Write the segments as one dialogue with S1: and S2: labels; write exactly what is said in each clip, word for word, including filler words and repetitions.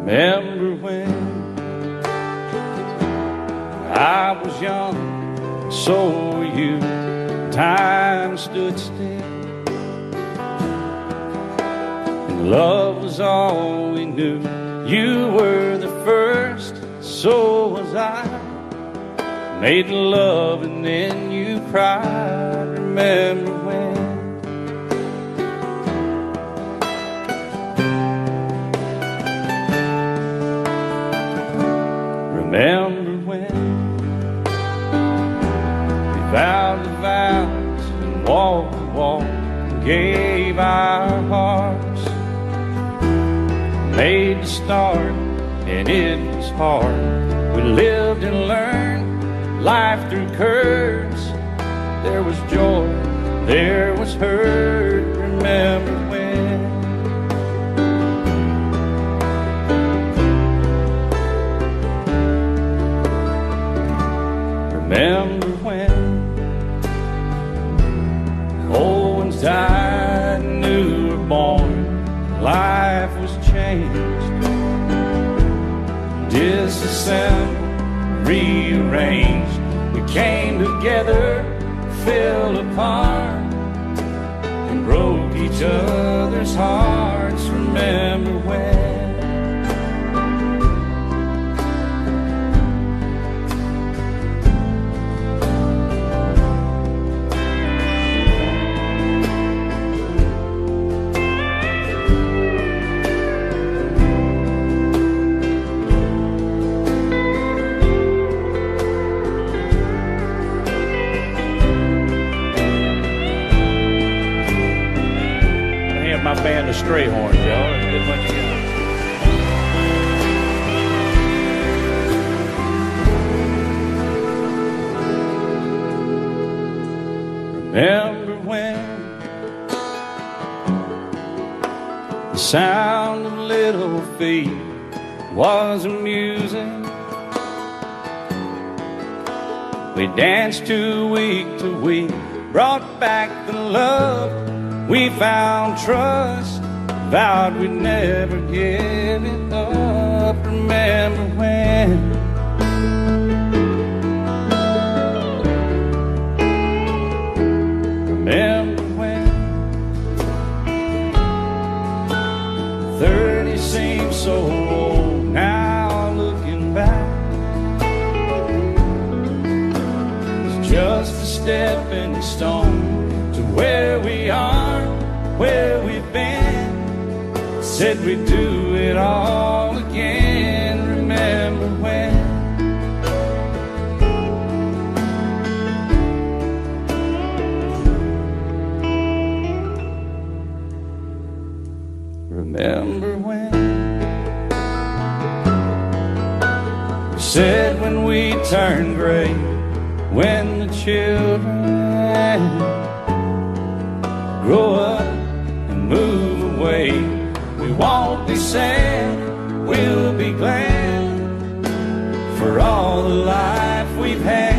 S1: Remember when I was young, so were you. Time stood still, and love was all we knew. You were the first, so was I. Made love and then you cried. Remember when? Remember when we vowed the vows and walked the walk and gave our hearts, made the start and it was hard. We lived and learned life through curves. There was joy, there was hurt. Remember when? Remember when old ones died and new were born. Life was changed, disassembled, rearranged. We came together, fell apart, and broke each other's hearts. Remember when? My band of Strayhorns, y'all. That's a good bunch of guys. Remember when the sound of little feet was amusing? We danced to week to week, brought back the love. We found trust, vowed we'd never give it up. Remember when? Remember when? Thirty seems so old now, looking back. It's just a stepping stone to where we are, where we've been. Said we'd do it all again. Remember when? Remember when? We said when we turn gray, when the children grow up and move away, we won't be sad, we'll be glad for all the life we've had.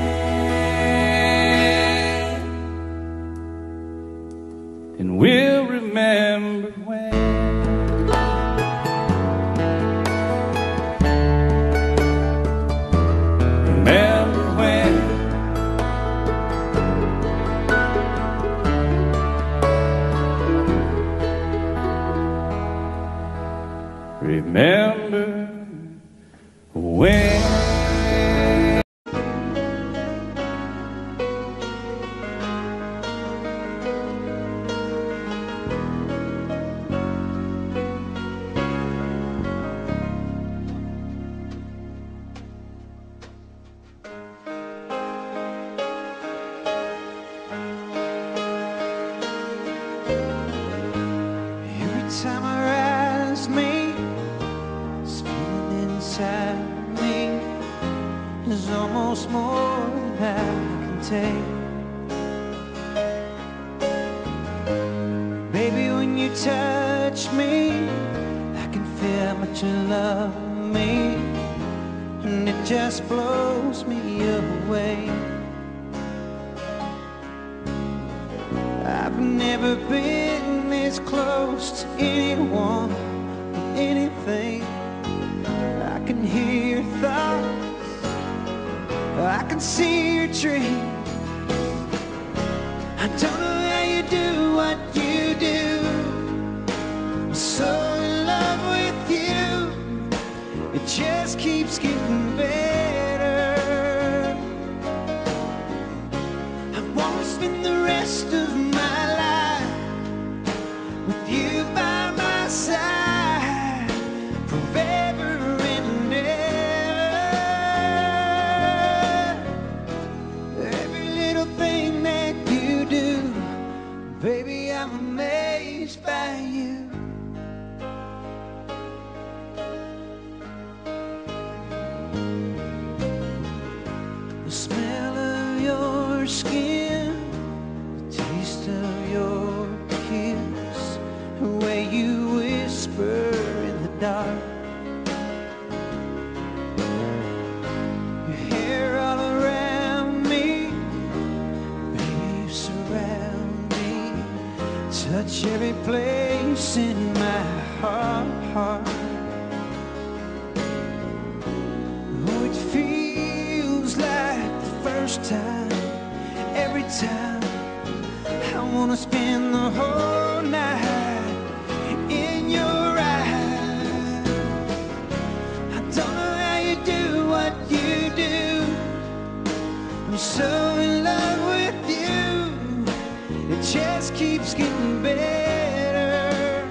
S1: And we'll remember when. Remember when. Remember when.
S2: Every time I rise, me inside me is almost more than I can take. Baby, when you touch me, I can feel how much you love me, and it just blows me away. I've never been this close to anyone or anything. I can see your dream. I don't know how you do what you do. I'm so in love with you. It just keeps getting better. I wanna spend the rest of my life with you by my side forever and ever. Every little thing that you do, baby, I'm amazed by you. The smell of your skin, the taste of your kiss, the way you whisper in the dark, your hair all around me, baby, you surround me, touch every place in my heart. Oh, it feels like the first time, every time. I wanna spend the whole night in your eyes. I don't know how you do what you do. I'm so in love with you. It just keeps getting better.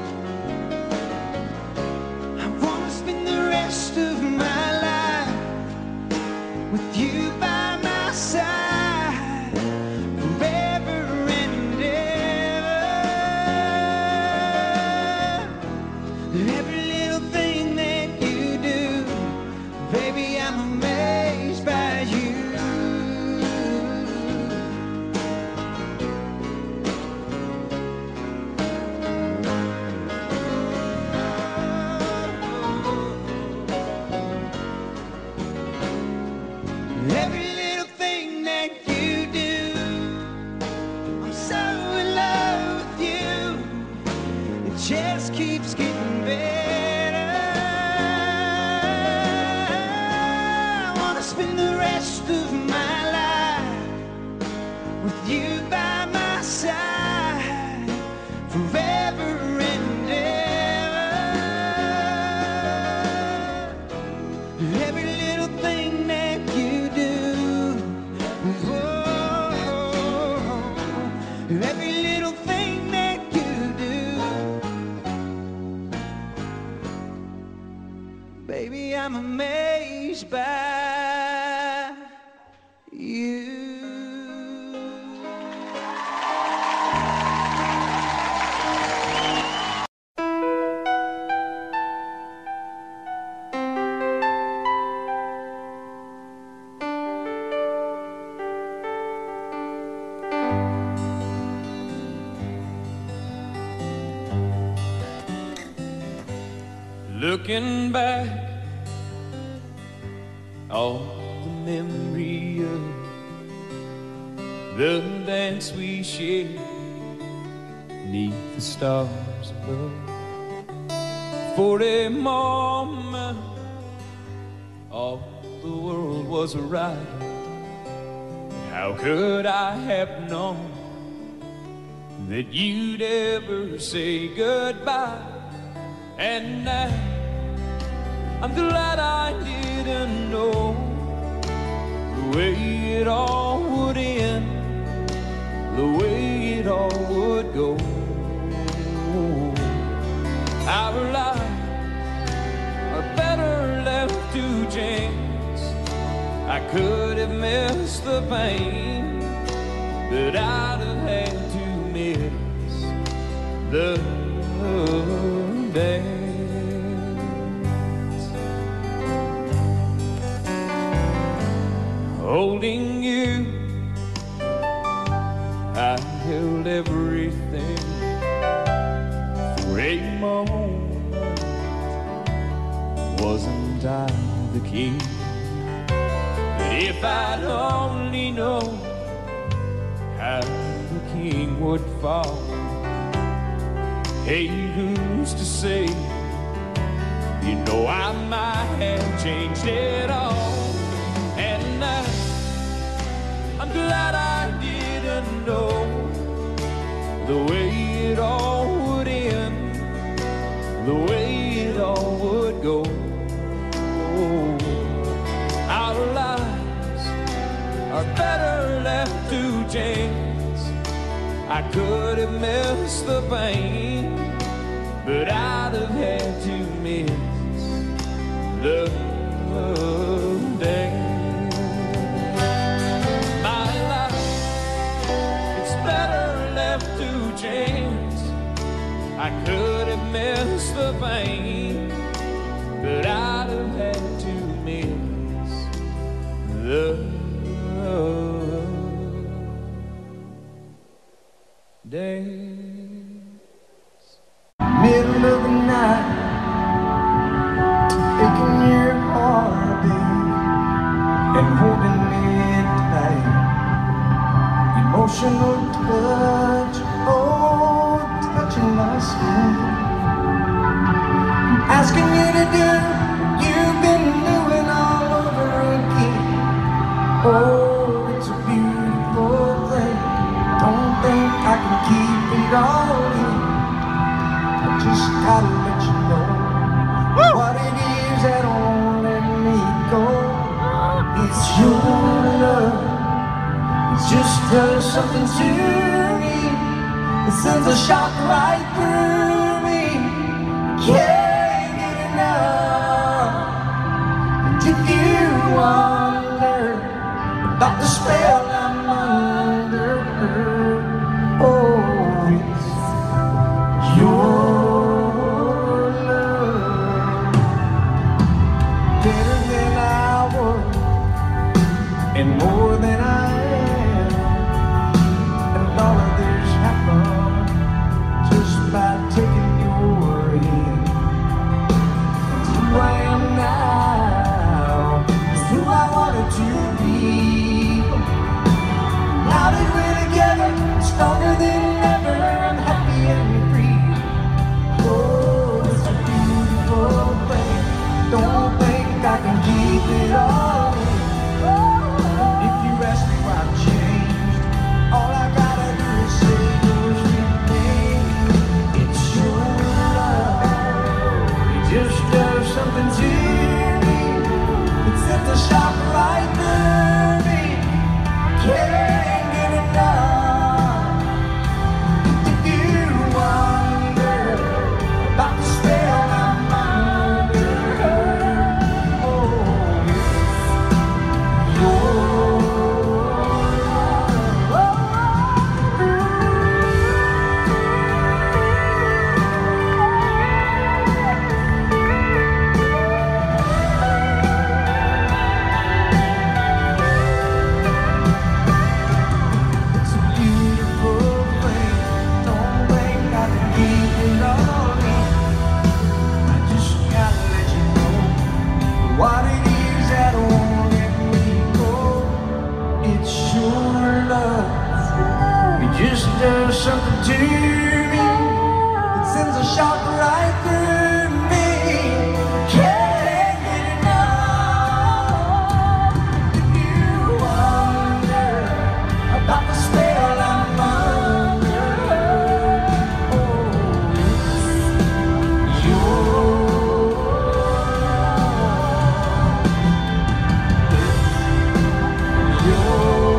S2: I wanna spend the rest of my life with you by my side forever and ever. Every little thing that you do, baby, I'm amazed by you. Every little thing that you do, I'm so in love with you. It just keeps getting better. I wanna spend the rest of my life with you by my side forever and ever. Every little thing that you do, whoa, every little thing that you do, baby, I'm amazed by you.
S1: Looking back, all the memory of the dance we shared neath the stars above. For a moment, all the world was right. How could I have known that you'd ever say goodbye? And now I'm glad I didn't know the way it all would end, the way it all would go. Our lives are better left to chance. I could have missed the pain, but I'd have had to miss the dance. Holding you, I held everything. For a moment, wasn't I the king? But if I'd only known how the king would fall, hey, who's to say? You know I might have changed it all. And now
S2: glad I didn't know the way it all would end, the way it all would go. Our lives are better left to chance. I could have missed the pain, but I'd have had to miss the day. My life, it's better left to chance. I could have missed the pain, but I'd have had to miss the days.
S3: Middle of the night, taking your heartbeat and holding it tight. Emotional touch, oh, touching my skin. I'm asking you to do what you've been doing all over again. Oh, it's a beautiful thing. Don't think I can keep it all in. I just gotta let you know Woo! What it is that won't let me go. It's your love. It just does something to me. It sends a shock right through me. Can't get enough. And if you wonder about the spell I'm under, oh, it's your love. Better than I was, and more than I am. And all of this happened just by taking your hand. It's who I am now, it's who I wanted to be. Now that we're together, stronger than ever, I'm happy and free. Oh, it's a beautiful thing. Don't think I can keep it all in. If you ask me why I've changed, all I gotta do is say your sweet name. It's your love. It just does something to me. It sends a shock right through me. Can't get enough. If you wonder about the spell I'm under, oh, it's your It's a beautiful thing. Don't think I can keep it all in. I just gotta let you know what it is that won't let me go. It's your love. It just does something to me. It sends a shock right through me. Can't get enough. If you wonder about the spell I'm under, oh, it's your love. It's your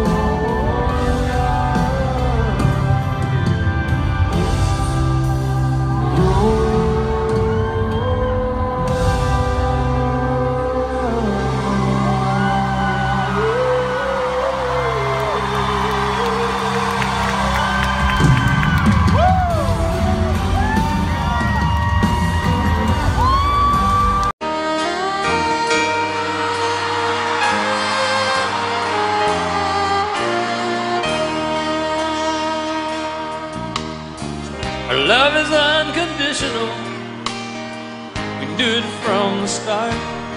S2: Our love is unconditional. We do it from the start.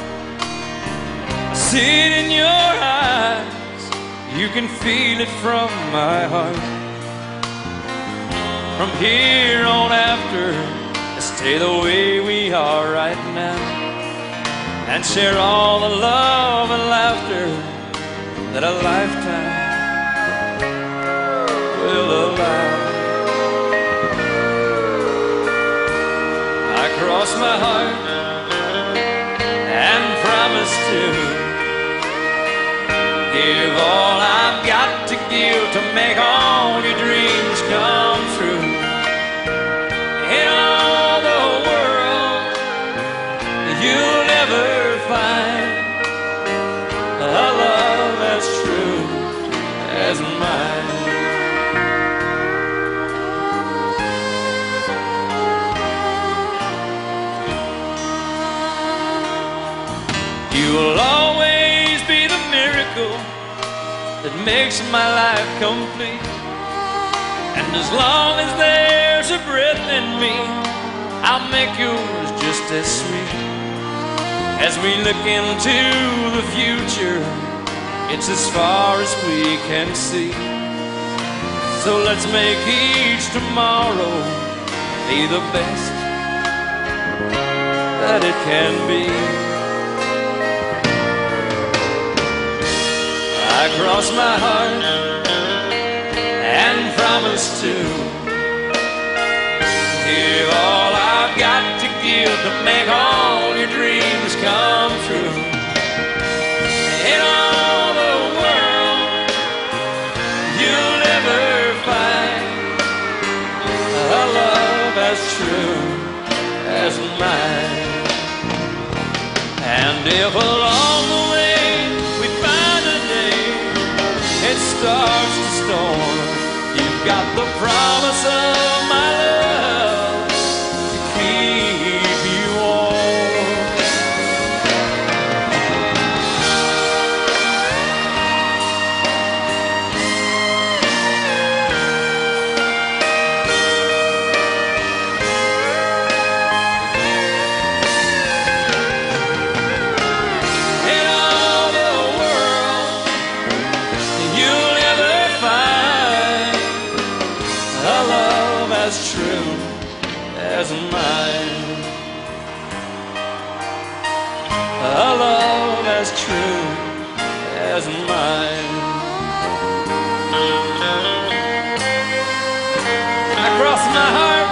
S2: I see it in your eyes. You can feel it from my heart. From here on after, let's stay the way we are right now, and share all the love and laughter that a lifetime
S4: aloud. I cross my heart and promise to give all I've got to give to make all your dreams come true. In all the world, you'll never find a love as true as mine. You will always be the miracle that makes my life complete. And as long as there's a breath in me, I'll make yours just as sweet. As we look into the future, it's as far as we can see. So let's make each tomorrow be the best that it can be. I cross my heart and promise to give all I've got to give to make all your dreams come true. In all the world, you'll never find a love as true as mine. And if along the way we find a day it starts to storm, you've got the promise of my love to keep you warm. In all the world, you'll never find a love as true as mine. A love as true as mine. I cross my heart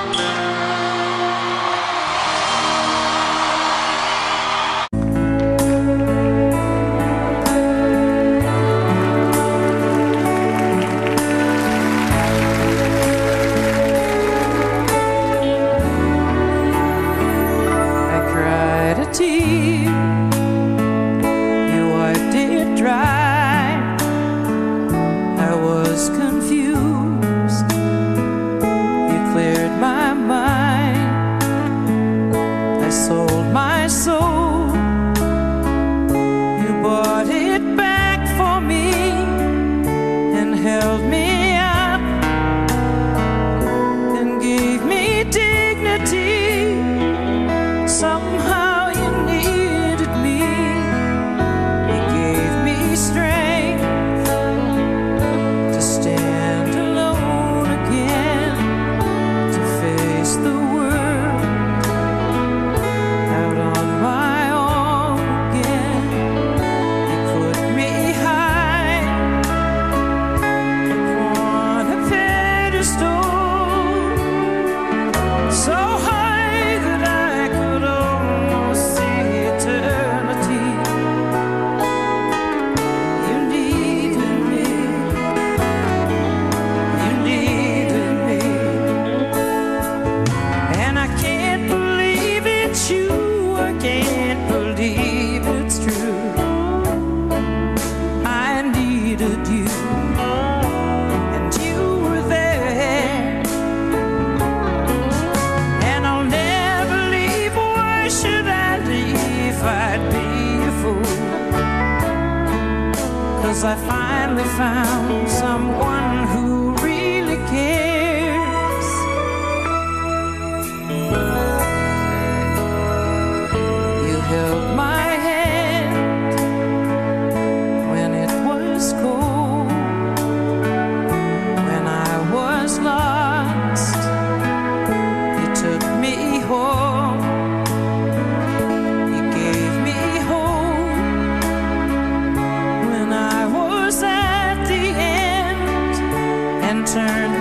S3: I finally found someone who really cares. You held my hand when it was cold, when I was lost. You took me home. You gave me hope when I was at the end, and turned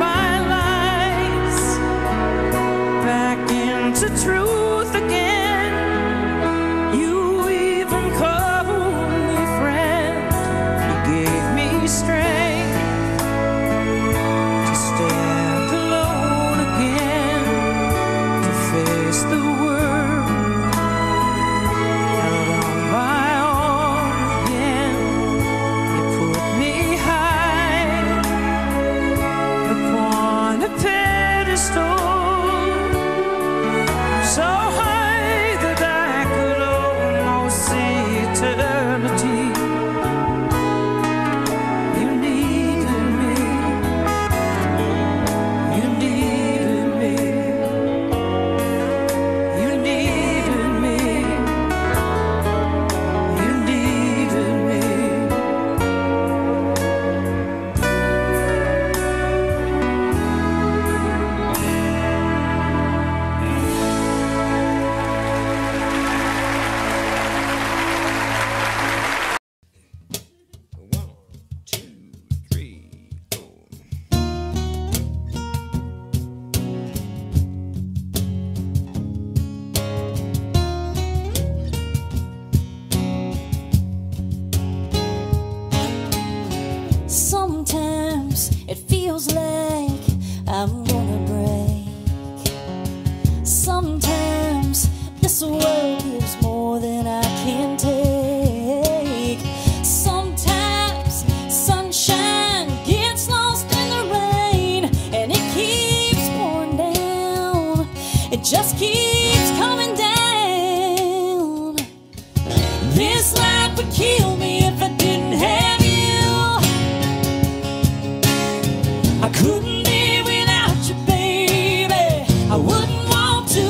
S5: it just keeps coming down. This life would kill me if I didn't have you. I couldn't live without you, baby. I wouldn't want to.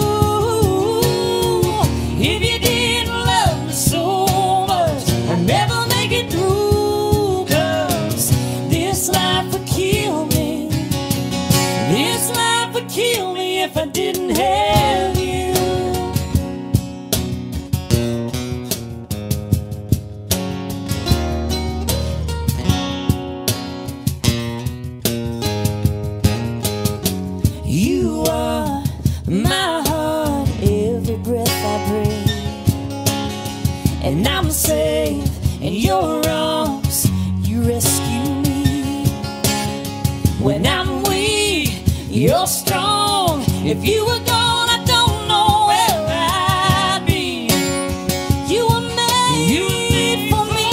S5: If you didn't love me so much, I'd never make it through. 'Cause this life would kill me. This life would kill me if I didn't have you. You are my heart, every breath I breathe. And I'm safe in your arms, you rescue me. When I'm weak, you're strong. If you were gone, I don't know where I'd be. You were made for me.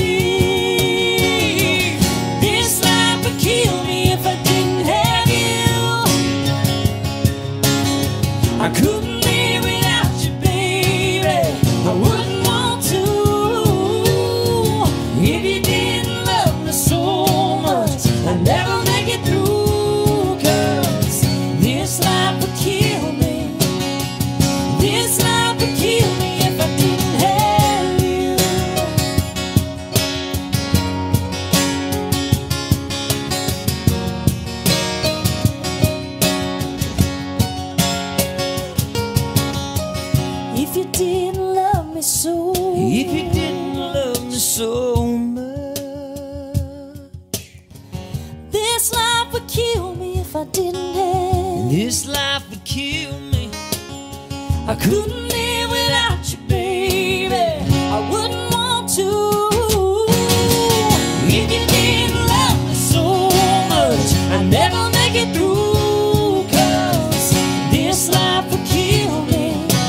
S5: This life would kill me if I didn't have you. I couldn't live without you, baby. I wouldn't want to. If you didn't love me so much, I'd never make it through. 'Cause this life would kill me. This life would kill me if I didn't have you. If you didn't love me so, if you didn't love me so much, this life would kill me if I didn't have. This life would kill me. I couldn't live without you, baby. I wouldn't want to. If you didn't love me so much, I'd never make it through. 'Cause this life would kill me.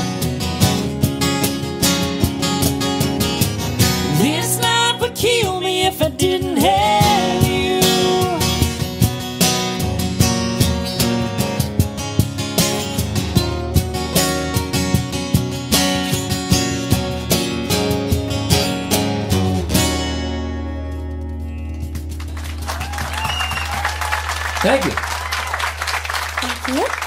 S5: This life would kill me if I didn't have you.
S3: Thank you.
S5: Thank you.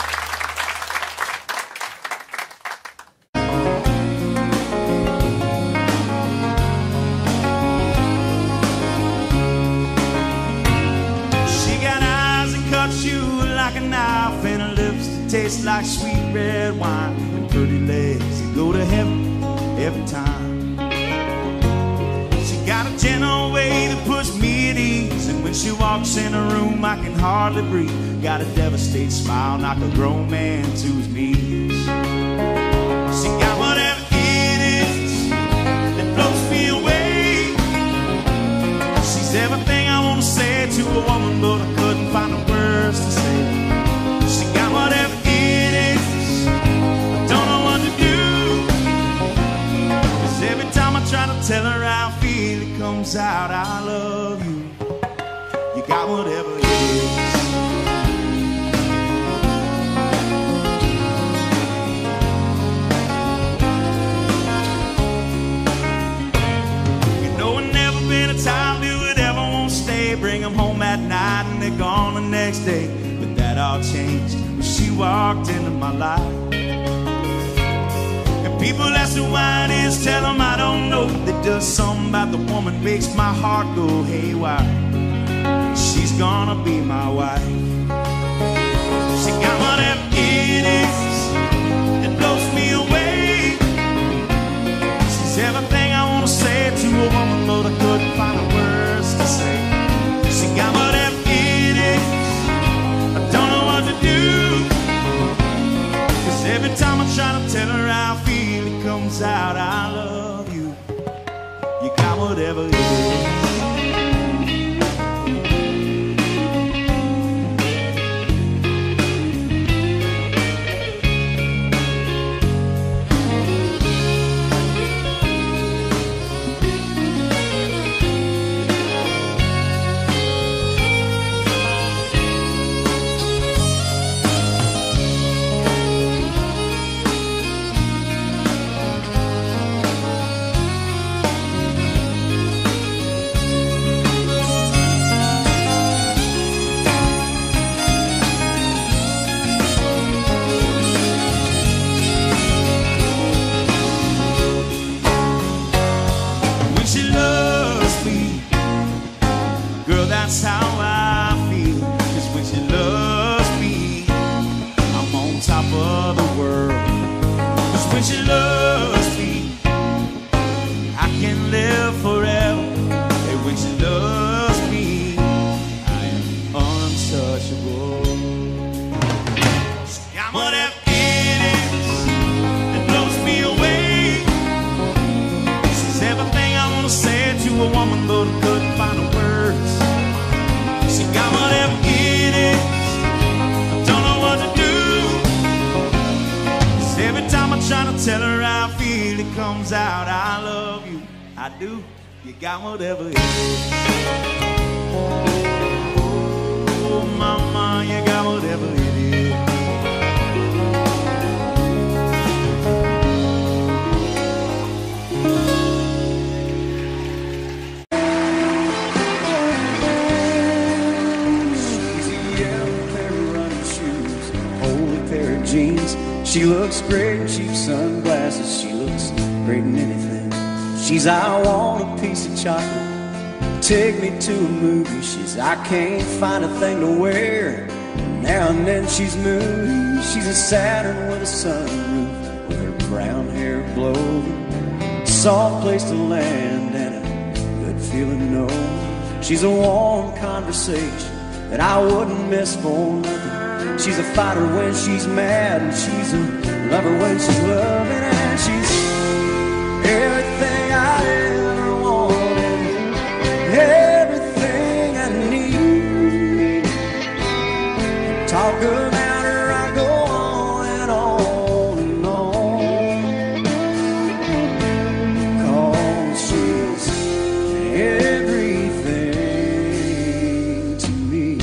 S2: She got eyes that cut you like a knife, and her lips that taste like sweet red wine, and pretty legs that go to heaven every time. She got a gentle way that puts me at ease, and when she walks in a room I can hardly breathe. Got a devastating smile, knock a grown man to his knees. She got whatever it is that floats me away. She's everything I want to say to a woman, but I couldn't find the words to say. She got whatever it is, I don't know what to do. 'Cause every time I try to tell her how I feel, it comes out, I love you. You got whatever it is. You know, I've never been a time you would ever want to stay. Bring them home at night and they're gone the next day. But that all changed when she walked into my life. And people ask me why it is, tell them I don't know. There does something about the woman makes my heart go haywire. She's gonna be my wife. She got whatever it is that blows me away. She's everything I want to say to a woman, but I couldn't find the words to say. She got whatever it is, I don't know what to do. 'Cause every time I try to tell her how I feel, it comes out, I love you. You got whatever it is. Tell her how I feel, it comes out. I love you, I do. You got whatever it is. Oh, mama, you got whatever it is.
S3: Jeans. She looks great in cheap sunglasses. She looks great in anything. She's, I want a piece of chocolate, take me to a movie. She's, I can't find a thing to wear. Now and then she's moody. She's a Saturn with a sunroof, with her brown hair blowing. Soft place to land and a good feeling no. She's a warm conversation that I wouldn't miss for nothing. She's a fighter when she's mad, and she's a lover when she's loving, and she's everything I ever wanted, everything I need. Talk about her, I go on and on and on, 'cause she's everything to me.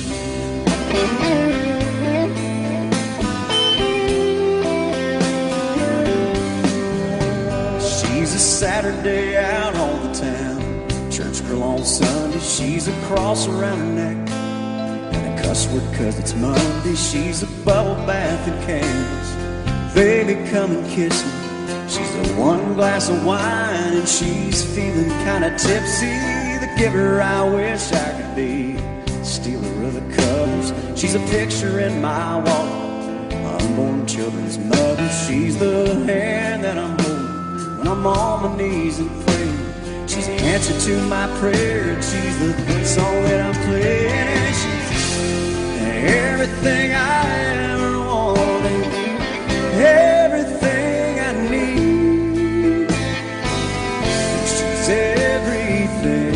S3: Saturday out on the town, church girl on Sunday. She's a cross around her neck and a cuss word 'cause it's Monday. She's a bubble bath and candles, baby come and kiss me. She's a one glass of wine and she's feeling kinda tipsy. The giver I wish I could be, stealer of the covers. She's a picture in my wall, unborn children's mother. She's the hand that I'm holding when I'm on my knees and praying. She's the answer to my prayer, and she's the song that I'm playing. And she's everything I ever wanted, everything I need. She's everything.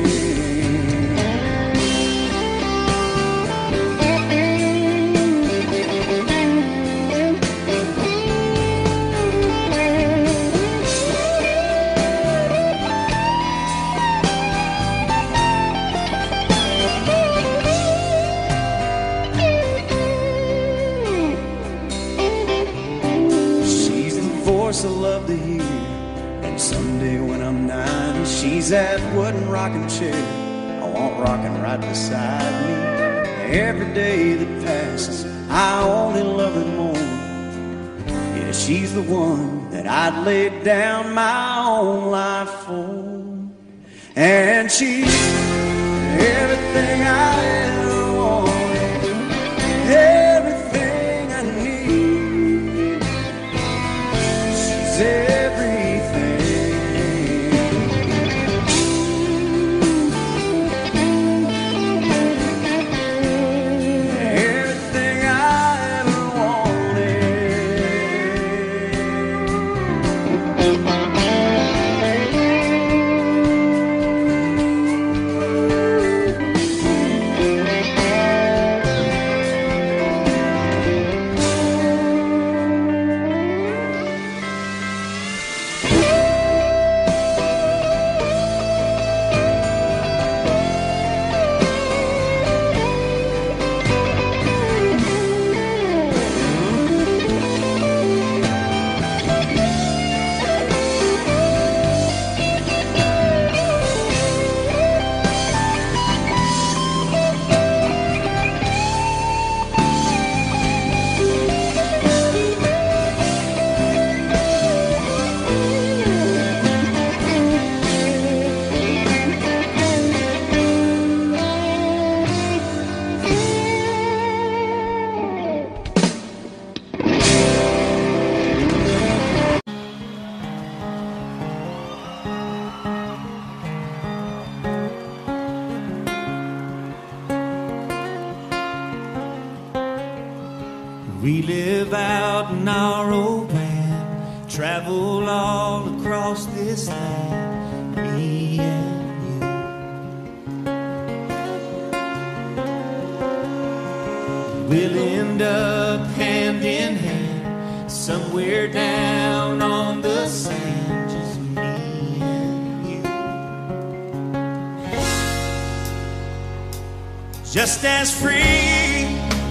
S3: I love to hear, and someday when I'm ninety, she's that wooden rocking chair I want rocking right beside me. Every day that passes, I only love her more. Yeah, she's the one that I'd lay down my own life for, and she's everything I ever wanted, everything I need. Everything, everything I ever
S2: We live out in our old van, travel all across this land, me and you. We'll end up hand in hand somewhere down
S5: same, just me and you.
S2: Just as free,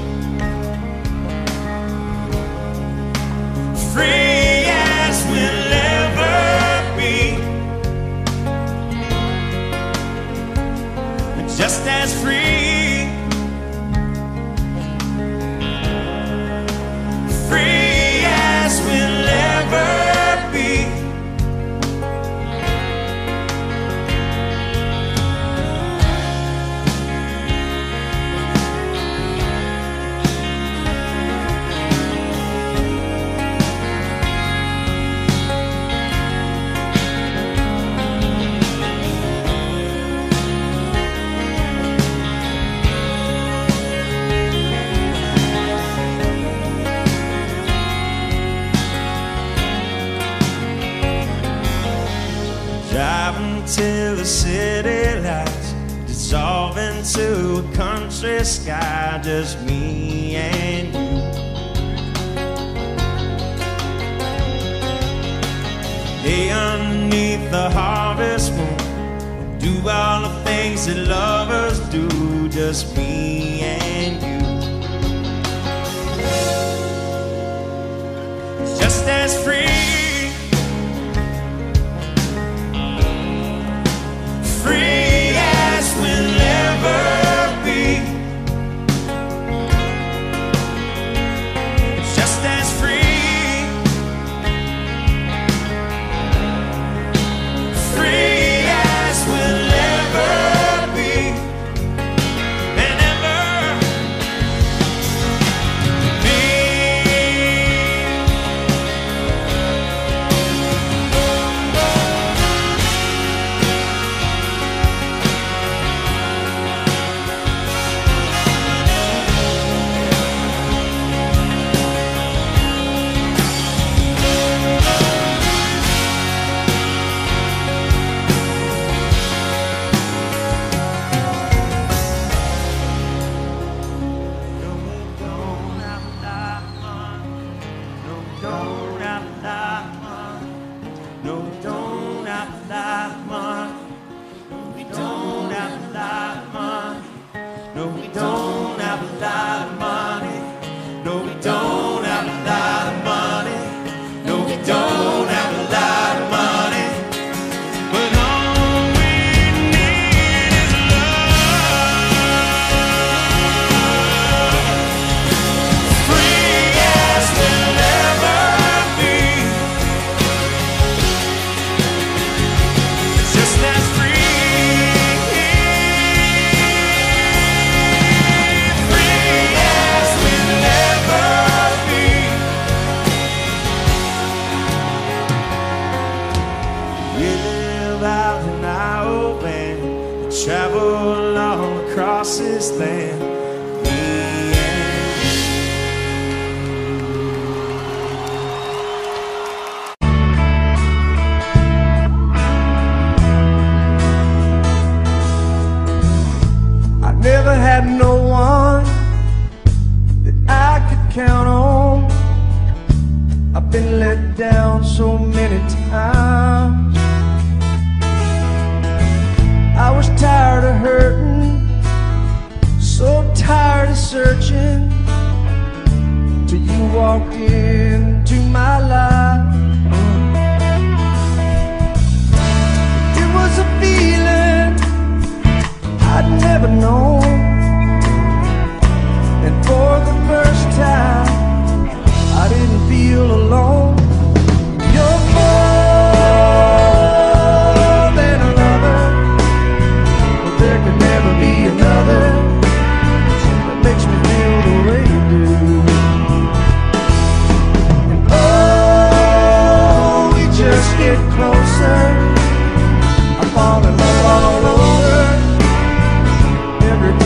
S2: free as we'll ever be, just as free, free as we'll ever be. Driving till the city lights dissolve into a country sky, just me and you. Lay underneath the harvest moon, do all the things that lovers do, just me and you. Just as free, free as we'll ever be, just as free, free as we'll ever be, and ever be. No, we don't have a lot of money. No, we don't have a lot of money. No, we don't have a lot of money. No, we don't have a lot of money. No, we don't have a lot of money. But all we need is love. Free as we'll ever be, just as free, free as we'll ever be. We live out in our van, travel all across this land. Me and
S3: I never had no one that I could count on. I've been let down so many times. I was tired of hurting, so tired of searching, till you walked into my life. It was a feeling I'd never known, and for the first time I didn't feel alone. You're more than a lover, but there could never be another that makes me feel the way you do. And oh, we just get closer, I fall in love all over. Every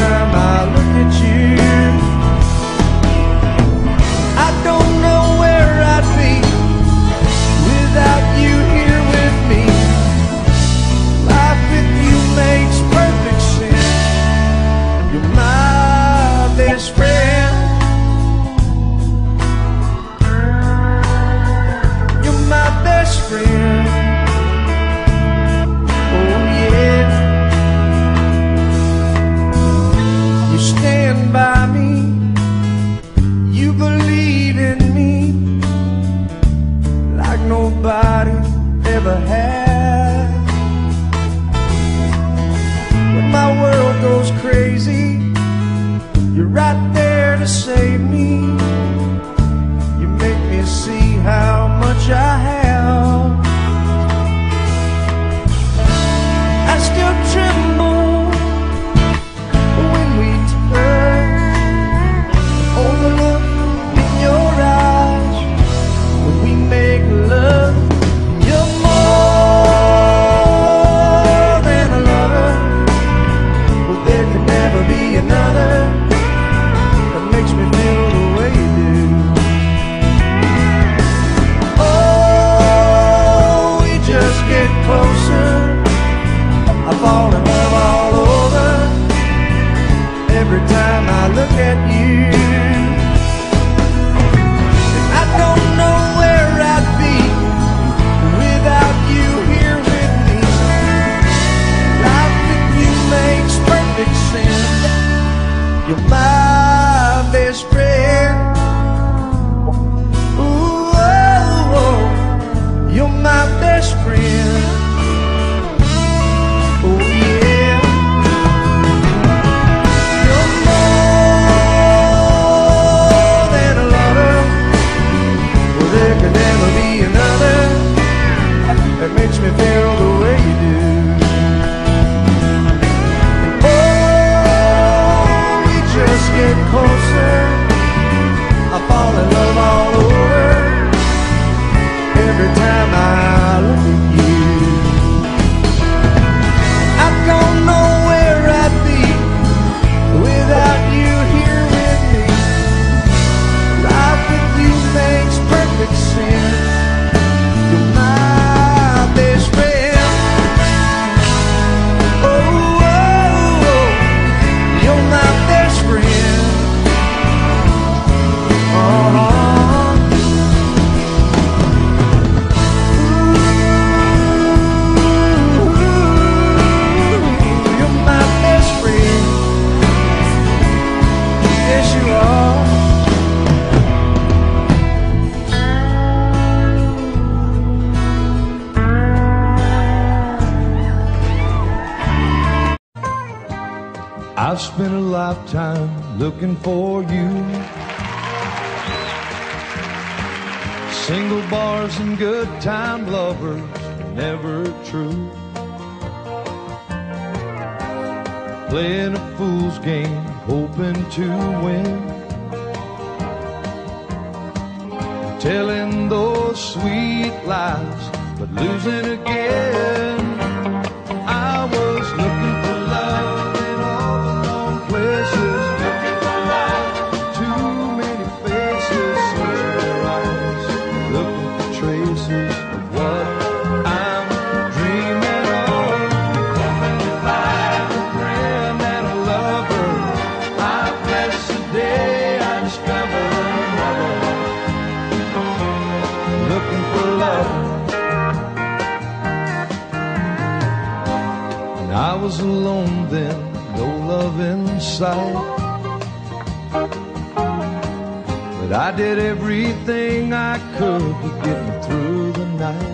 S3: every time I look at you. I don't know where I'd be without you here with me. Life with you makes perfect sense. You're my best friend. Oh, oh, oh, you're my best friend. Uh-huh. I've spent a lifetime looking for you. Single bars and good time lovers, never true. Playing a fool's game, hoping to win. Telling those sweet lies, but losing again. I was looking for love in all the wrong places. Looking for love, too many faces, searching their eyes, looking for traces of what I'm dreaming of. Hoping to find a friend and a lover. I bless the day I discovered another one. Looking for love. I was alone then, no love in sight. But I did everything I could to get me through the night.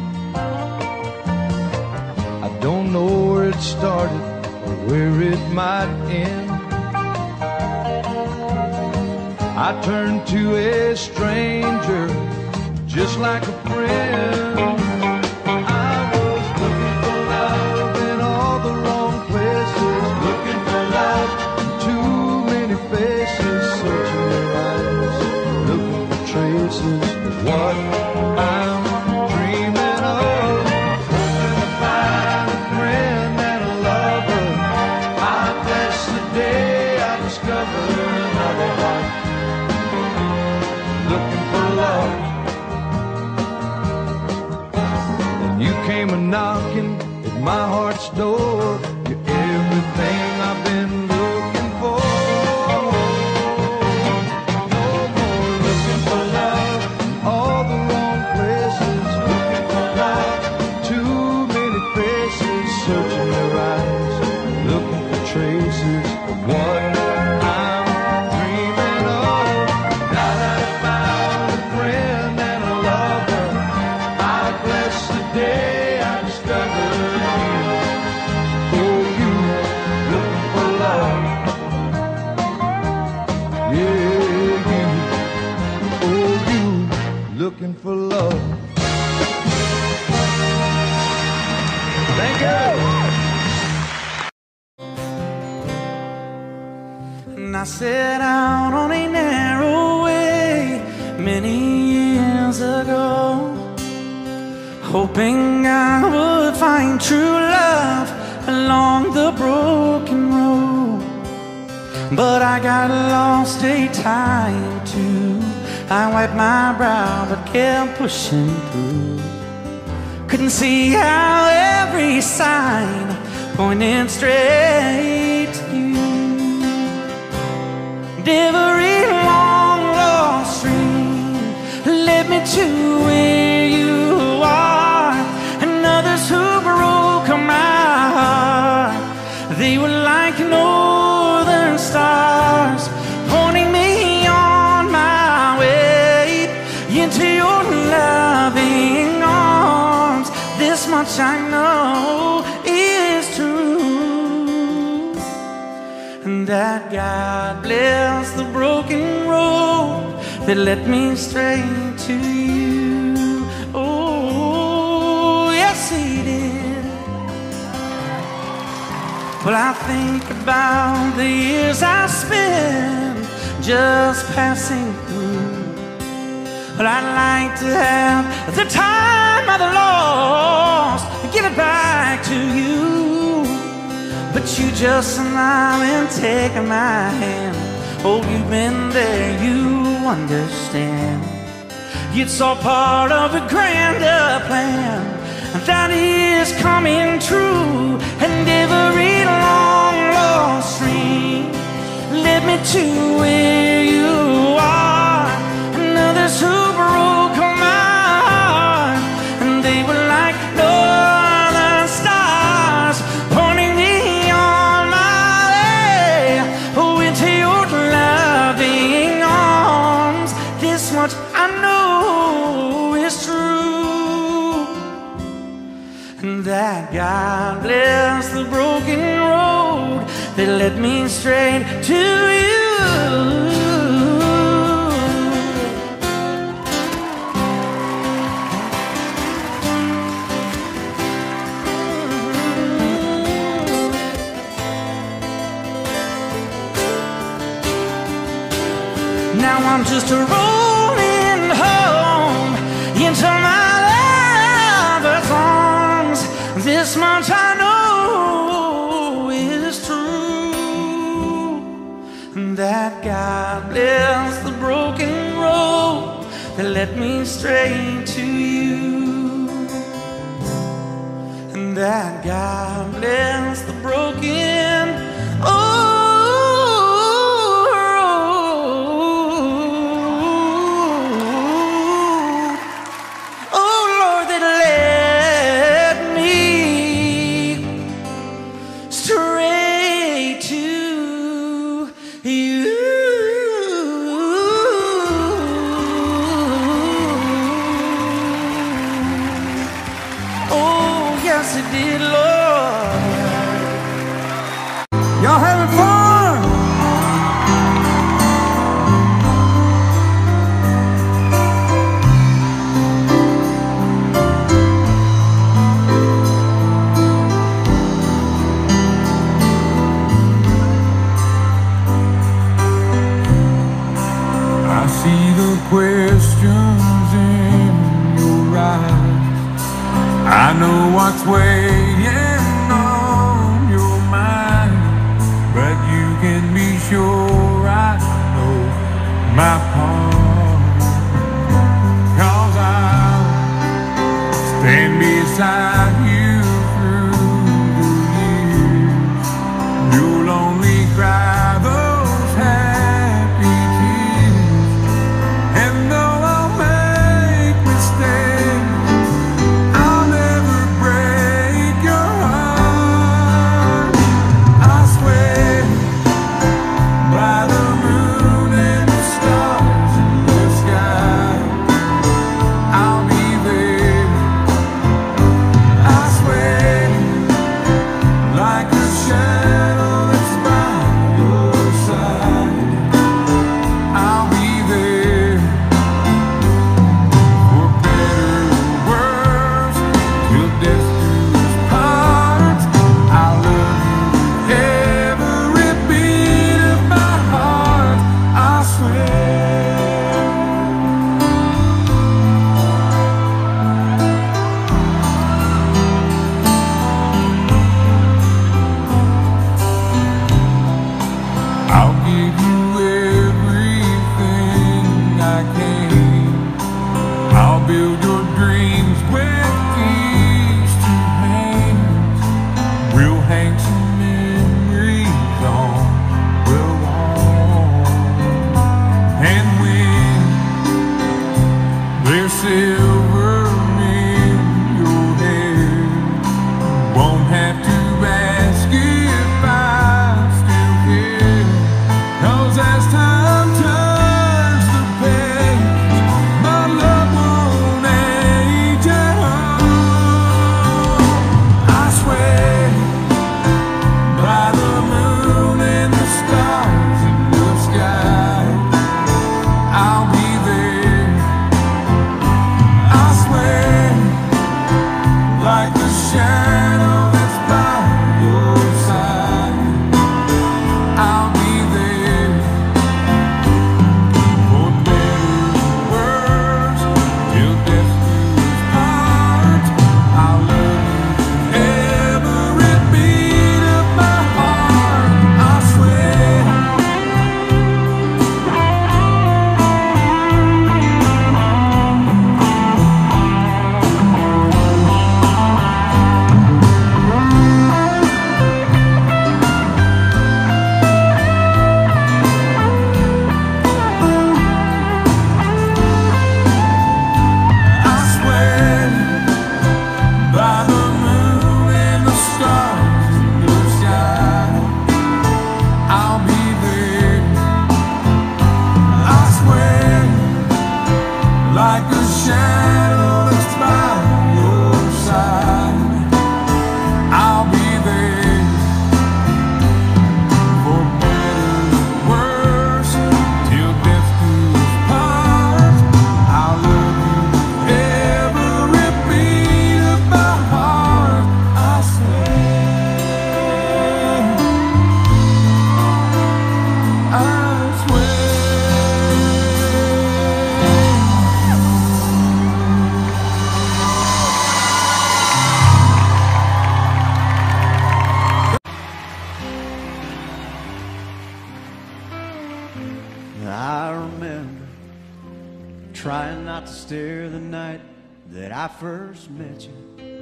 S3: I don't know where it started or where it might end. I turned to a stranger just like a friend. What I'm dreaming of, hoping to find a friend and a lover. I bless the day I discovered another one. Looking for love. And you came a knocking at my heart's door. You're everything I've been looking for. Searching their eyes, looking for traces of what I'm dreaming of. Now that I found a friend and a lover, I bless the day I discovered you. Oh, you looking for love. Yeah, you. Oh, you looking for love. Thank you.
S2: And I set out on a narrow way many years ago, hoping I would find true love along the broken road. But I got lost a time too. I wiped my brow but kept pushing through. Couldn't see how every sign pointed straight to you. Every long lost stream led me to where you are, and others who broke my heart, they were like northern stars, pointing me on my way into your loving arms. This much I know is true, and that God bless the broken road that led me straight to you. Oh, yes, He did. Well, I think about the years I spent just passing through,
S3: But I'd like to have the time I've lost, give it back to you. But you just smile and take my hand. Oh, you've been there, you understand. It's all part of a grander plan that is coming true. And every long lost dream led me to where you are. And others who broke my heart, and they were like northern stars, pointing me on my way, oh, into your loving arms. This much I know is true, and that God bless the broken road that led me straight to you. Now I'm just rolling home into my lover's arms. This much I know is true, that God bless the broken road that led me straight to you, and that God bless the broken road. Y'all having fun? I see the questions in your eyes. I know what's weighing on your mind, but you can be sure I know my part. 'Cause I'll stand beside you through the years. You'll only cry those happy tears, and though I'll make mistakes, I'll never break your heart. I swear by the moon and the stars in the sky, I'll be there. I swear, like a shadow that's by your side, I'll be there. For better or worse, till death do us part, I'll love you every beat of my heart. I swear. I'll give you everything I can. I'll build your dreams with these two hands. We'll hang some memories on the wall, and when there's silver in your hair, won't have to ask if I still care. 'Cause as time turns the page, my love won't age at all. I swear by the moon and the stars in the sky, I'll be there. shadow that's by your side. I'll be there for better or worse, till death do us part. I'll love you every beat of my heart, I swear, I swear.
S2: I remember trying not to stare the night that I first met you.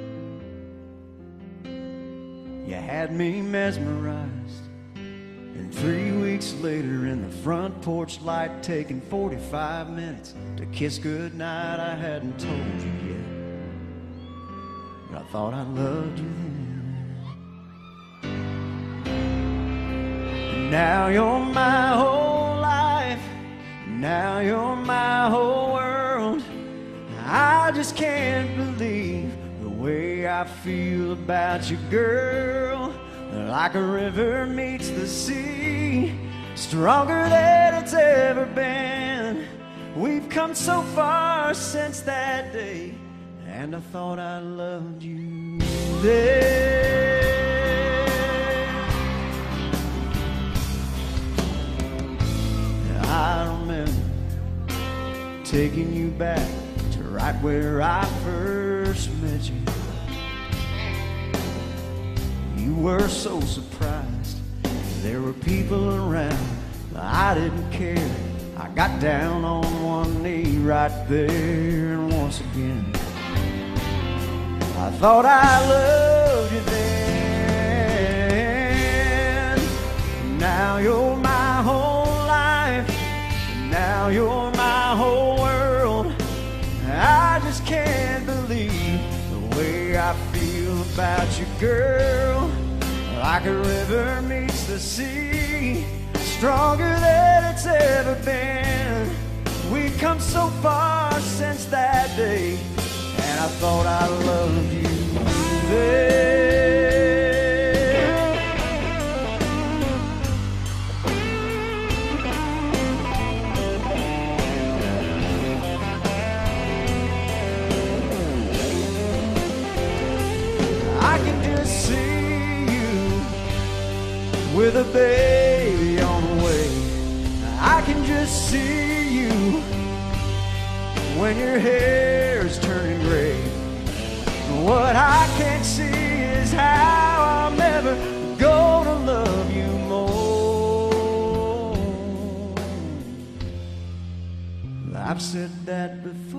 S2: You had me mesmerized, and three weeks later in the front porch light, taking forty-five minutes to kiss goodnight, I hadn't told you yet, but I thought I loved you then. Now you're my whole life, now you're my whole world. I just can't believe the way I feel about you, girl. Like a river meets the sea, stronger than it's ever been. We've come so far since that day, and I thought I loved you then. I remember taking you back to right where I first met you. You were so surprised, there were people around, but I didn't care. I got down on one knee right there, and once again I thought I loved you then. Now you're my whole life, now you're my whole world. I just can't believe the way I feel about you, girl. Like a river meets the sea, stronger than it's ever been. We've come so far since that day, and I thought I loved you then. I can just see you with a baby on the way. I can just see you when your hair is turning gray. What I can't see is how I'm ever gonna love you more. I've said that before.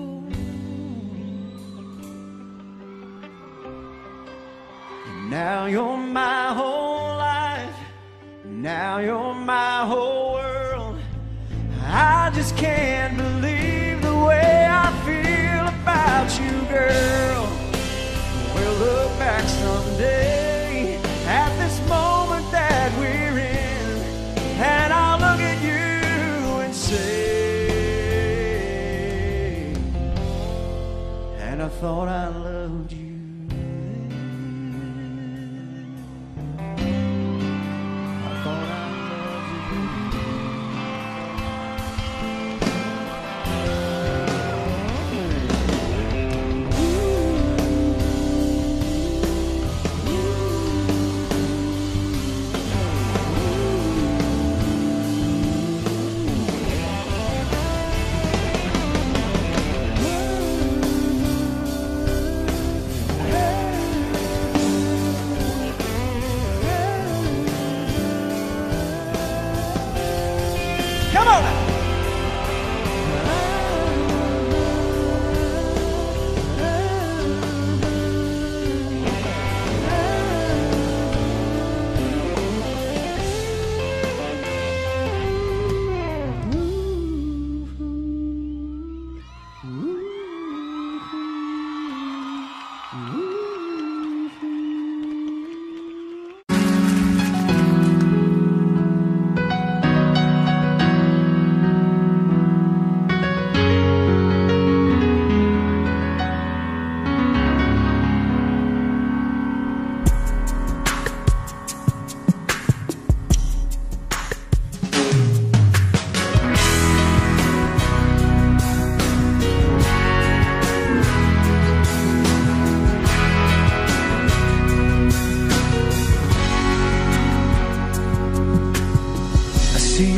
S2: Now you're my whole life, now you're my whole world. I just can't believe the way I feel about you, girl. We'll look back someday at this moment that we're in, and I'll look at you and say, and I thought I loved you.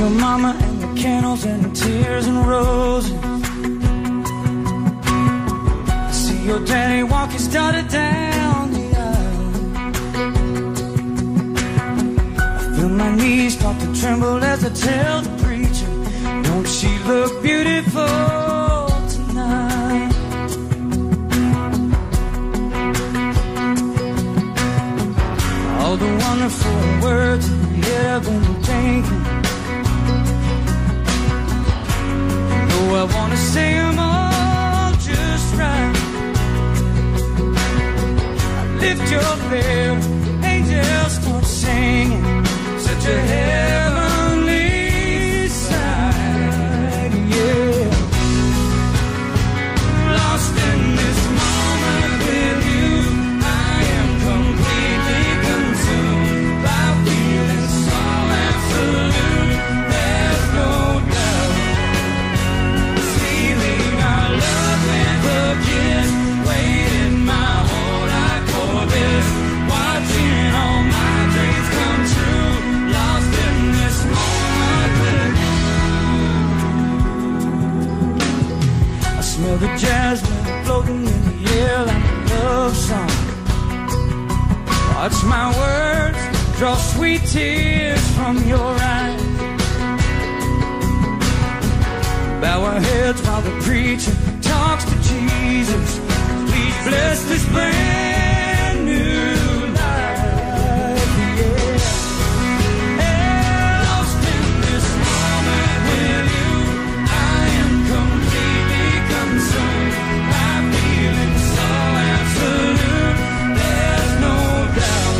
S6: your mama and the candles and the tears and roses. I see your daddy walk his daughter down the aisle. I feel my knees start to tremble as I tell the preacher, don't she look beautiful tonight? All the wonderful words in my head I've been thinking, you know I wanna say them all just right. I lift your veil, angels start singing, such a heavenly sight, yeah. Lost in this moment with you, I am completely consumed by feeling so absolute, there's no doubt. Sealing our love with a kiss, waiting my whole life for this, watching all my dreams come true, lost in this moment with you. I smell the jasmine floating in the air like a love song. Watch my words draw sweet tears from your eyes. Bow our heads while the preacher talks to Jesus. Please bless this brand new life, yeah. And lost in this moment with you, I am completely consumed by feeling so absolute, there's no doubt.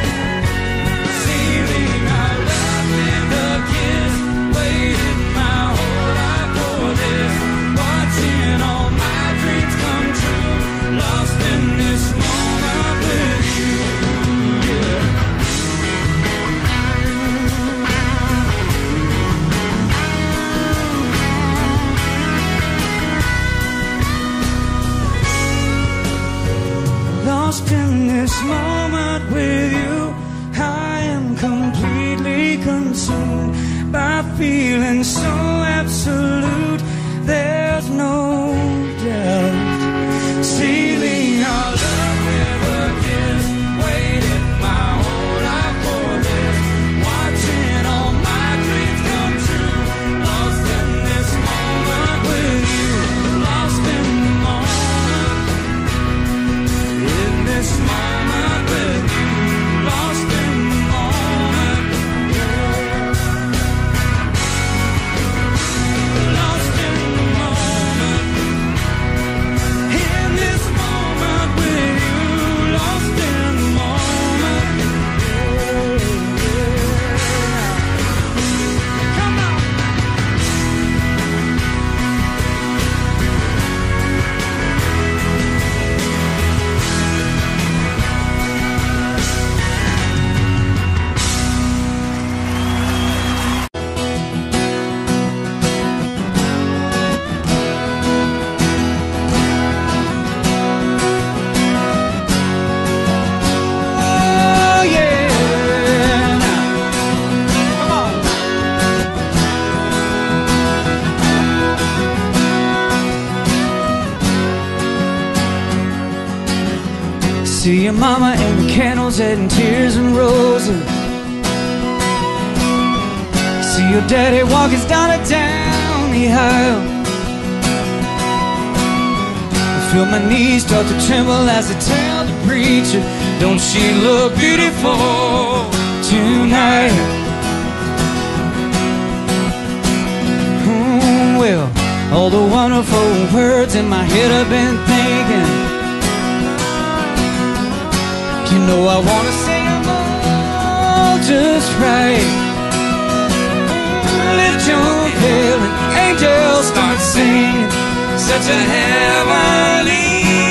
S6: Sealing our love with a kiss, waited my whole life for this, watching all my dreams come true, lost in this moment with you, yeah. Lost in this moment with you, I am completely consumed by feeling so absolute, there's no doubt. Sealing our love with a kiss, waited my whole life for this, watching all my dreams come true, lost in this moment with you, lost in the moment, in this moment with you, lost in the moment, yeah. Lost in the moment, in this moment with you, lost in the moment, yeah. Come on. Oh yeah. Come on. See your mama and the candles and tears and roses. See your daddy walk his daughter down the aisle. I feel my knees start to tremble as I tell the preacher, don't she look beautiful tonight? Mm, well, all the wonderful words in my head I've been thinking, you know I wanna say them all just right. Lift your veil and angels start singing, such a heavenly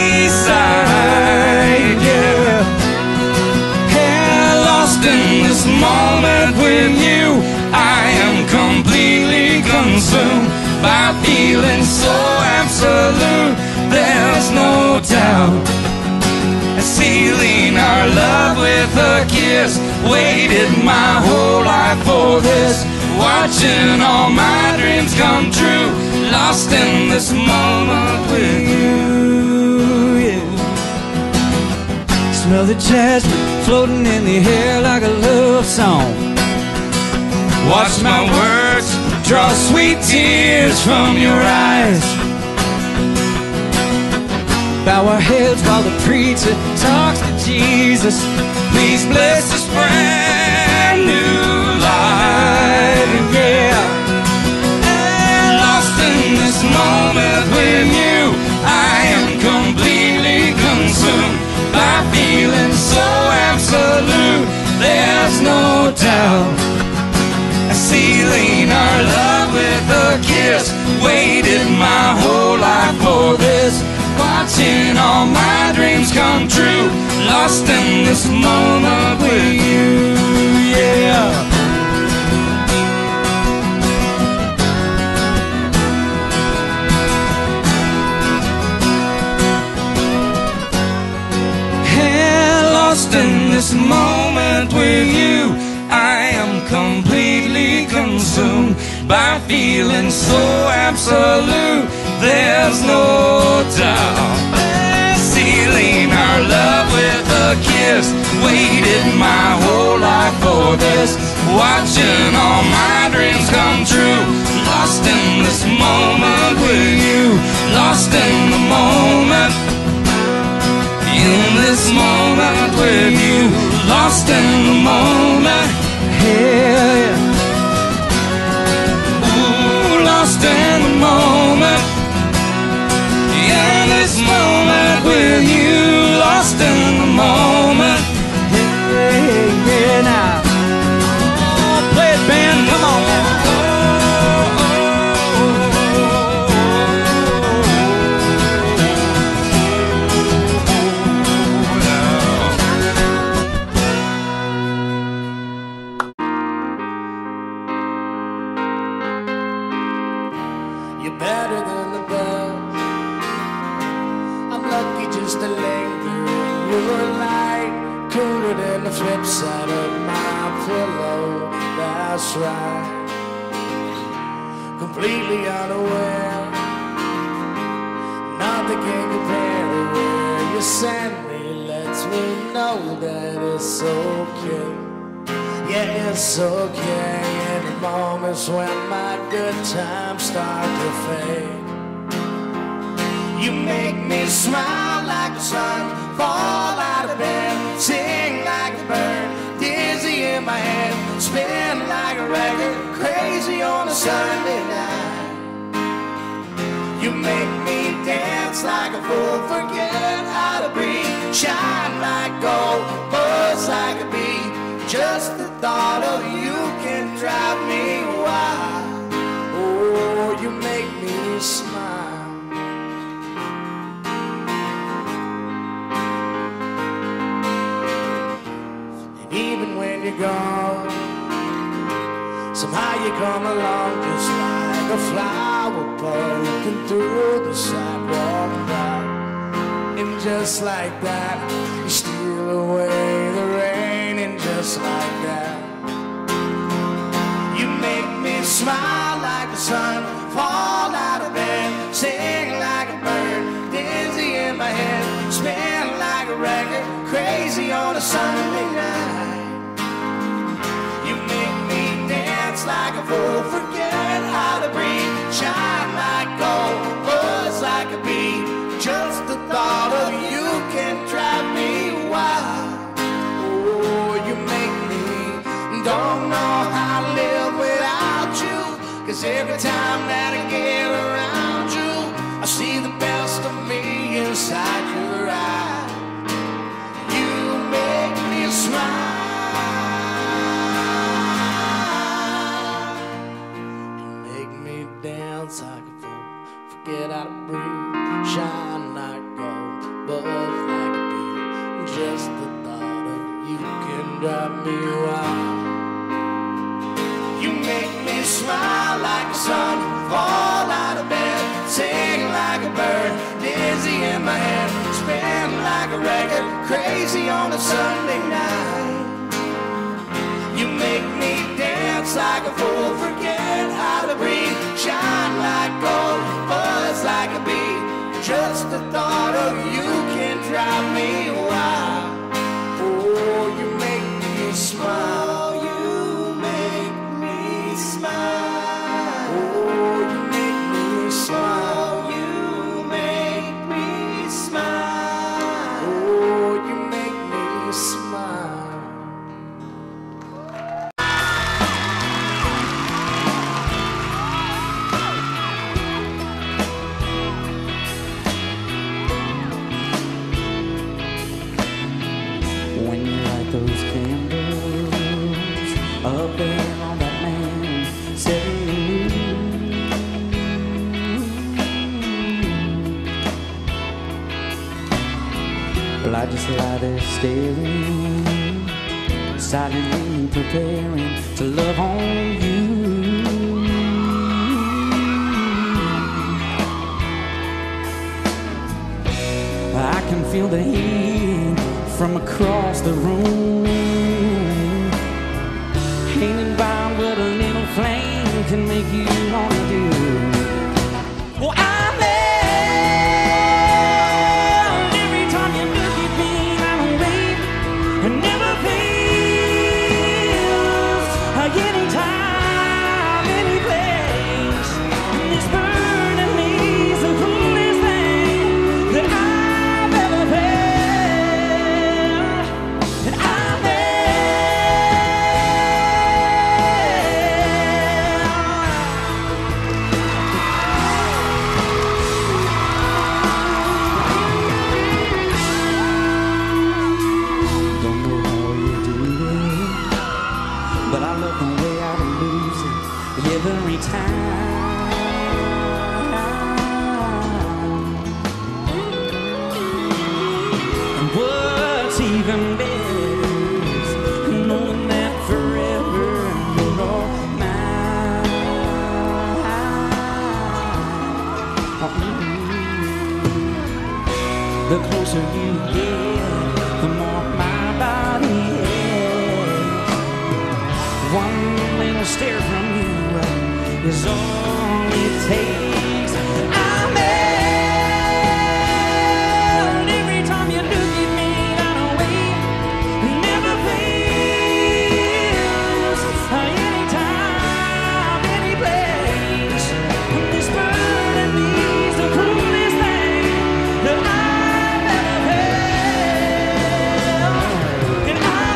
S6: sight, yeah. And lost in this moment with you, I am completely consumed by feeling so absolute, there's no doubt. Sealing our love with a kiss, waited my whole life for this, watching all my dreams come true, lost in this moment with you, yeah. Smell the jasmine floating in the air like a love song. Watch my words draw sweet tears from your eyes. Bow our heads while the preacher talks to Jesus. Please bless this brand new life, yeah. And lost in this moment with you, I am completely consumed by feeling so absolute. There's no doubt, sealing our love with a kiss. Waited my whole life for this, watching all my dreams come true, lost in this moment with you, yeah. And lost in this moment with you, I am completely consumed by feeling so absolute. There's no doubt, sealing our love with a kiss. Waited my whole life for this, watching all my dreams come true, lost in this moment with you, lost in the moment, in this moment with you, lost in the moment, yeah. Ooh, lost in the moment, in this moment with you, lost in the moment. Hey, yeah, now. Oh, play it, band, come on now.
S3: You're better than the best. I'm lucky just to linger in your light, cooler than the flip side of my pillow. That's right. Completely unaware, nothing can compare to where you send me. Lets me know that it's okay. Yeah, it's okay in the moments when my good times start to fade. You make me smile like the sun, fall out of bed, sing like a bird, dizzy in my head, spin like a record, crazy on a Sunday night. You make me dance like a fool, forget how to breathe, shine like gold, buzz like a bee. Just the thought of you can drive me wild. Oh, you make me smile. And even when you're gone, somehow you come along just like a flower poking through the sidewalk crowd. And just like that, you steal away the rain. And just like that, you make me smile like the sun, fall out of bed, sing like a bird, dizzy in my head, spin like a record, crazy on a Sunday night. You make me dance like a fool, forget how to breathe, shine like gold, buzz like a bee. Just the thought of you can drive me wild. Don't know how to live without you, 'cause every time that I get around you, I see the best of me inside your eyes. You make me smile. You make me dance like a fool, forget how to breathe, shine like gold, buzz like a bee. Just the thought of you can drive me wild. You make me smile like the sun, fall out of bed, sing like a bird, dizzy in my head, spin like a record, crazy on a Sunday night. You make me dance like a fool,
S2: shine like gold, buzz like a bee. Just the thought of you can drive me wild. Oh, you make me smile, you make me smile. Oh, you make me smile, you make me smile. Oh, you make me smile.
S6: When you light those candles up there on that man well, I just lie there staring, silently preparing to love on you. I can feel the heat from across the room, hanging by what a little flame can make you wanna do. Well, I'm there every time you look at me. I'm awake and never fails. Anytime, any place, this burning me is the coolest thing that I've ever felt. And I'm don't know how you do it, but I love the way I lose it every time. And what's even better is knowing that forever you're all mine. The closer you get, the more my body aches. One little stare from you is all it takes. I'm mad every time you look at me that way. It never fails. Anytime, any place. This burning me is the coolest thing that I've ever felt. And I'm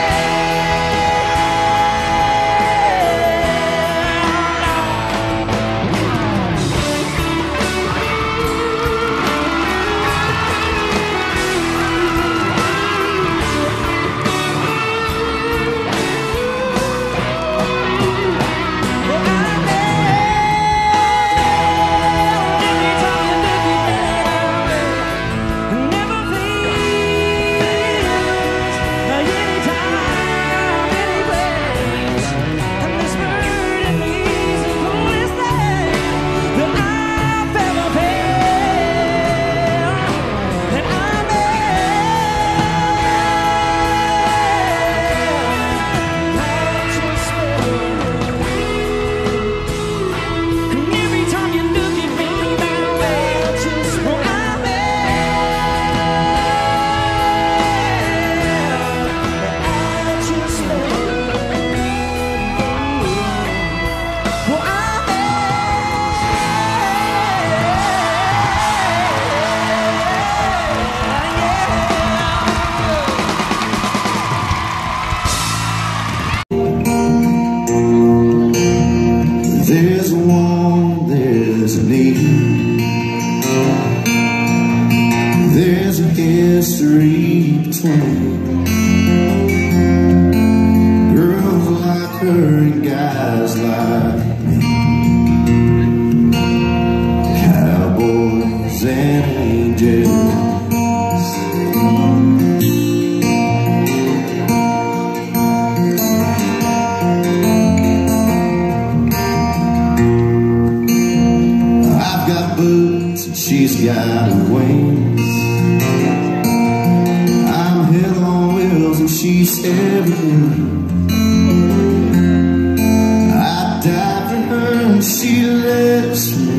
S3: There's a want, there's a need. There's a history between girls like her and guys like me. Cowboys and angels. She's got wings. I'm hell on wheels and she's everything. I die for her and she lets me.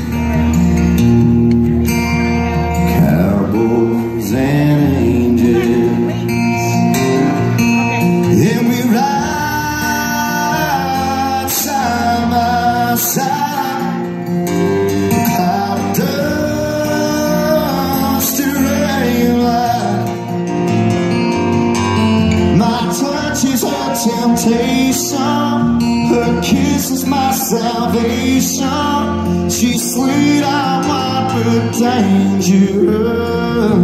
S3: Cowboys and angels, and we ride side by side. Cloud dust to rain light. My touch is her temptation, her kiss is my salvation. She's sweet, I'm wild but dangerous.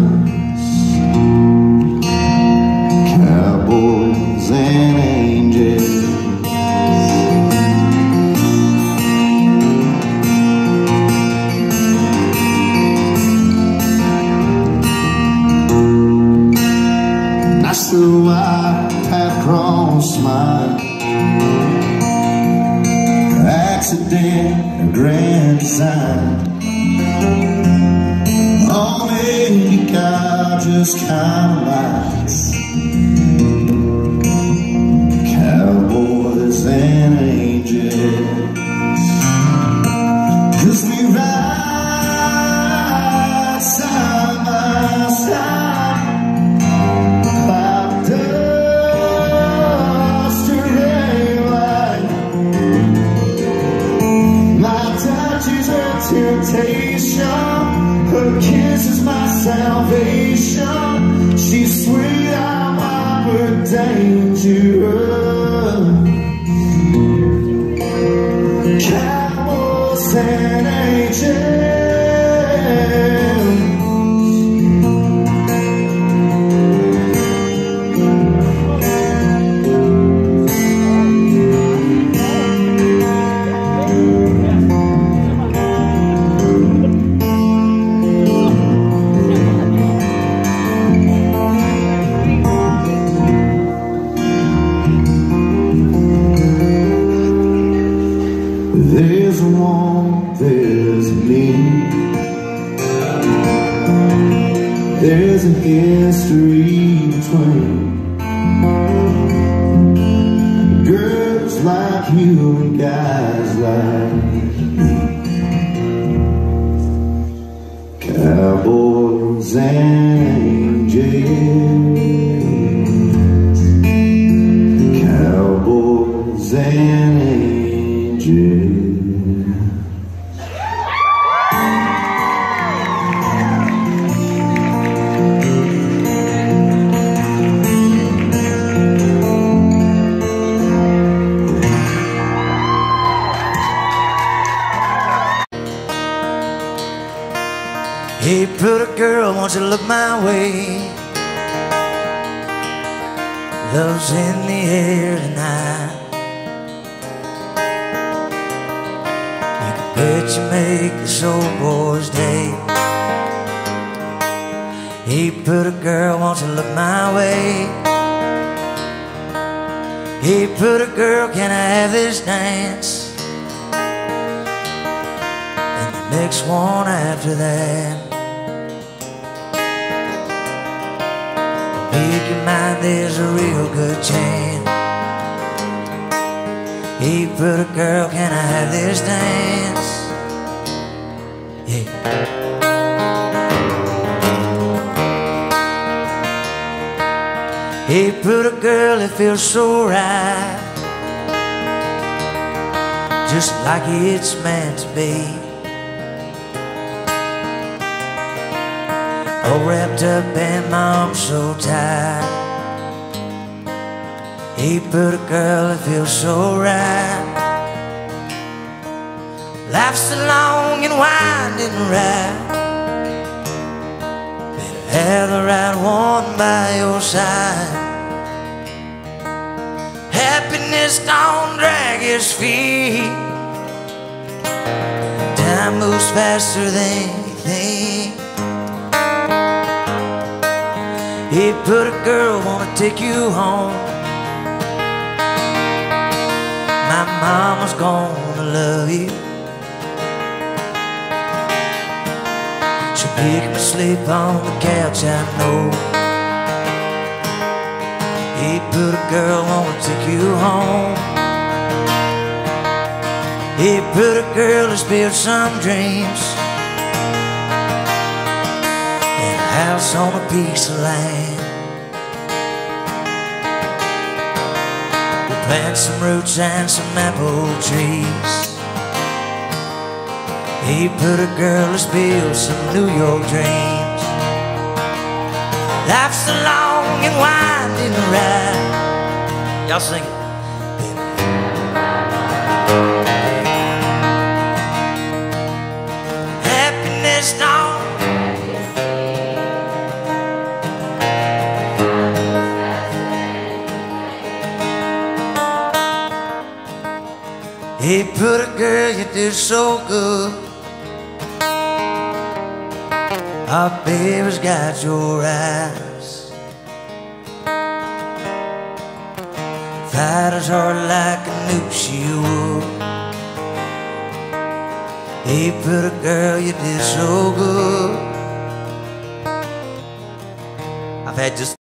S3: Cowboys and angels. That's the white path cross mine. Accident, a grand design. Oh, maybe God just kinda likes cowboys and angels. 'Cause we ride side by side. Cloud dust to rain light. My touch is her temptation, her kiss is my salvation. She's sweet, I'm wild but dangerous. Cowboys and angels. There's one, there's me. There's a history between girls like you and guys like me. Cowboys and angels. Cowboys and angels.
S7: Hey, pretty girl, won't you look my way? Love's in the air tonight. You can bet you make this old boy's day. Hey, pretty girl, won't you look my way? Hey, pretty girl, can I have this dance? And the next one after that. Make your mind, there's a real good chance. Hey, pretty girl, can I have this dance? Yeah. Hey, pretty girl, it feels so right, just like it's meant to be. All wrapped up and my arms so tight. Hey, pretty girl, it feels so right. Life's so long and winding right. Better have the right one by your side. Happiness don't drag its feet. Time moves faster than you think. Hey, pretty girl, wanna take you home. My mama's gonna love you. She'll pick me sleep on the couch, I know. Hey, pretty girl, wanna take you home. He put a girl who's built some dreams in a house on a piece of land. We plant some roots and some apple trees. He put a girl who's built some New York dreams. Life's a long and winding ride. Y'all sing it. Happiness gone. He put a girl you did so good. Our baby's got your eyes. Fight as hard like I knew she would. He put a girl you did so good. I've had just